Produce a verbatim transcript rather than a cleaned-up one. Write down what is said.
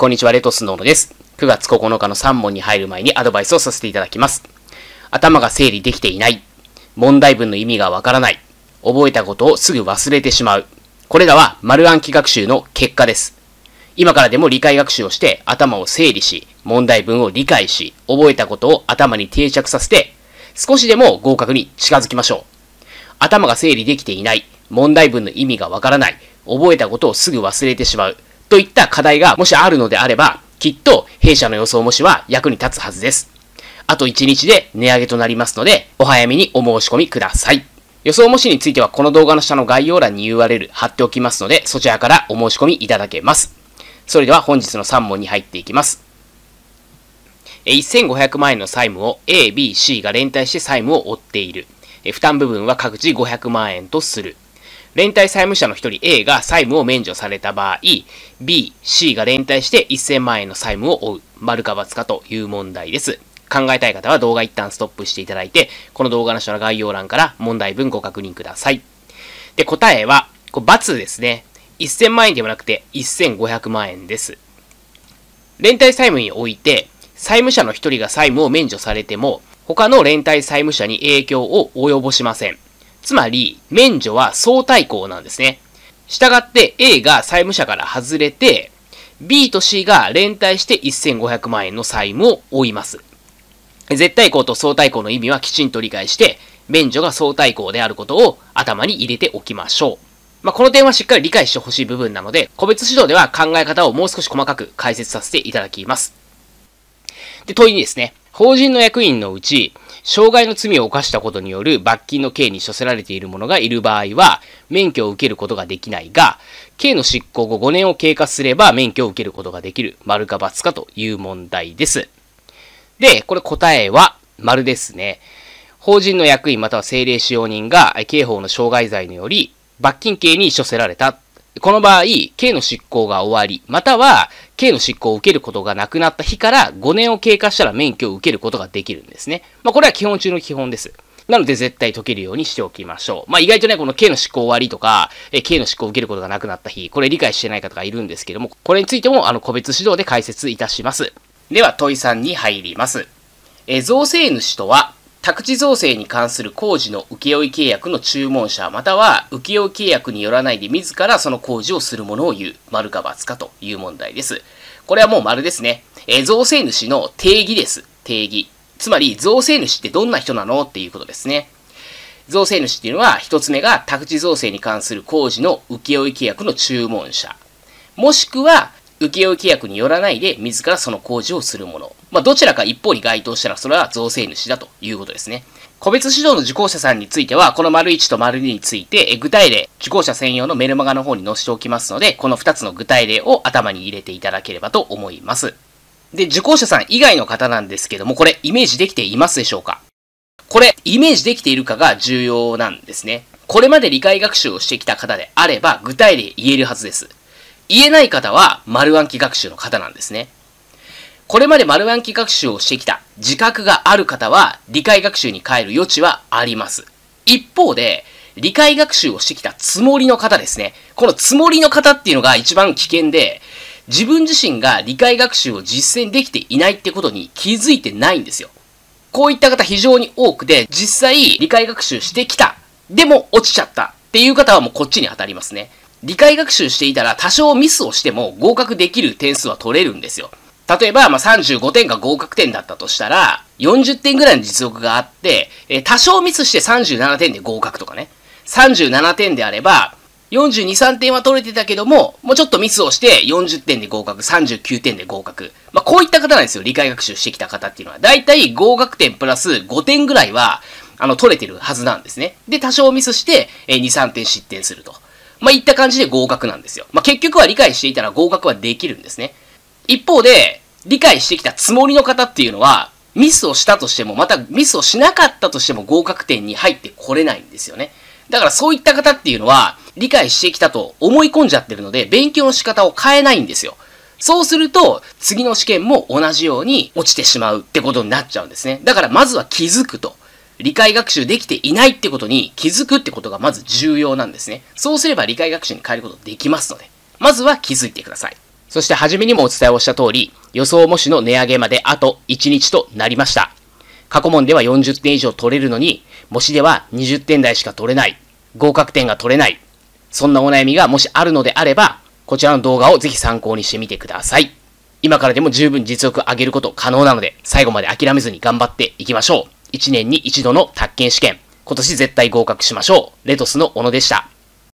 こんにちは、レトスノーノです。くがつここのかのさん問に入る前にアドバイスをさせていただきます。頭が整理できていない。問題文の意味がわからない。覚えたことをすぐ忘れてしまう。これらは丸暗記学習の結果です。今からでも理解学習をして頭を整理し、問題文を理解し、覚えたことを頭に定着させて、少しでも合格に近づきましょう。頭が整理できていない。問題文の意味がわからない。覚えたことをすぐ忘れてしまう。といった課題がもしあるのであれば、きっと弊社の予想模試は役に立つはずです。あといちにちで値上げとなりますので、お早めにお申し込みください。予想模試についてはこの動画の下の概要欄に ユーアールエル 貼っておきますので、そちらからお申し込みいただけます。それでは本日のさん問に入っていきます。せんごひゃくまん円の債務を A、B、C が連帯して債務を負っている。負担部分は各自ごひゃくまん円とする。連帯債務者の一人 A が債務を免除された場合、B、C が連帯してせんまん円の債務を負う。丸か×かという問題です。考えたい方は動画一旦ストップしていただいて、この動画の下の概要欄から問題文ご確認ください。で、答えは、これ×ですね。せんまん円ではなくてせんごひゃくまん円です。連帯債務において、債務者の一人が債務を免除されても、他の連帯債務者に影響を及ぼしません。つまり、免除は相対項なんですね。したがって A が債務者から外れて、B と C が連帯してせんごひゃくまん円の債務を負います。絶対項と相対項の意味はきちんと理解して、免除が相対項であることを頭に入れておきましょう。まあ、この点はしっかり理解してほしい部分なので、個別指導では考え方をもう少し細かく解説させていただきます。で、問いにですね、法人の役員のうち、傷害の罪を犯したことによる罰金の刑に処せられている者がいる場合は、免許を受けることができないが、刑の執行後ごねんを経過すれば免許を受けることができる。丸か×かという問題です。で、これ答えは丸ですね。法人の役員または政令使用人が刑法の傷害罪により罰金刑に処せられた。この場合、刑の執行が終わり、または刑の執行を受けることがなくなった日からごねんを経過したら免許を受けることができるんですね。まあこれは基本中の基本です。なので絶対解けるようにしておきましょう。まあ意外とね、この刑の執行終わりとか、え刑の執行を受けることがなくなった日、これ理解してない方がいるんですけども、これについてもあの個別指導で解説いたします。では問いさんに入ります。え造成主とは、宅地造成に関する工事の請負契約の注文者、または請負契約によらないで自らその工事をするものを言う。丸か×かという問題です。これはもう丸ですね。え造成主の定義です。定義。つまり、造成主ってどんな人なのっていうことですね。造成主っていうのは、一つ目が宅地造成に関する工事の請負契約の注文者。もしくは、請負契約によらないで自らその工事をするもの。まあ、どちらか一方に該当したらそれは造成主だということですね。個別指導の受講者さんについては、この丸いちと丸にについて、具体例、受講者専用のメルマガの方に載せておきますので、このふたつの具体例を頭に入れていただければと思います。で、受講者さん以外の方なんですけども、これイメージできていますでしょうか？これ、イメージできているかが重要なんですね。これまで理解学習をしてきた方であれば、具体例言えるはずです。言えない方は丸暗記学習の方なんですね。これまで丸暗記学習をしてきた自覚がある方は理解学習に変える余地はあります。一方で、理解学習をしてきたつもりの方ですね。このつもりの方っていうのが一番危険で、自分自身が理解学習を実践できていないってことに気づいてないんですよ。こういった方非常に多くて、実際理解学習してきた。でも落ちちゃったっていう方はもうこっちに当たりますね。理解学習していたら多少ミスをしても合格できる点数は取れるんですよ。例えば、まあ、さんじゅうごてんが合格点だったとしたら、よんじゅってんぐらいの実力があって、えー、多少ミスしてさんじゅうななてんで合格とかね。さんじゅうななてんであれば、よんじゅうに、さんてんは取れてたけども、もうちょっとミスをしてよんじゅってんで合格、さんじゅうきゅうてんで合格。まあ、こういった方なんですよ、理解学習してきた方っていうのは。だいたい合格点プラスごてんぐらいは、あの、取れてるはずなんですね。で、多少ミスして、えー、に、さんてん失点すると。まあ、いった感じで合格なんですよ。まあ、結局は理解していたら合格はできるんですね。一方で、理解してきたつもりの方っていうのは、ミスをしたとしても、またミスをしなかったとしても合格点に入ってこれないんですよね。だからそういった方っていうのは、理解してきたと思い込んじゃってるので、勉強の仕方を変えないんですよ。そうすると、次の試験も同じように落ちてしまうってことになっちゃうんですね。だからまずは気づくと。理解学習できていないってことに気づくってことがまず重要なんですね。そうすれば理解学習に変えることできますので、まずは気づいてください。 そして初めにもお伝えをした通り、予想模試の値上げまであといちにちとなりました。過去問ではよんじゅってん以上取れるのに、模試ではにじゅってん台しか取れない、合格点が取れない、そんなお悩みがもしあるのであれば、こちらの動画をぜひ参考にしてみてください。今からでも十分実力上げること可能なので、最後まで諦めずに頑張っていきましょう。いちねんに一度の宅建試験、今年絶対合格しましょう。レトスの小野でした。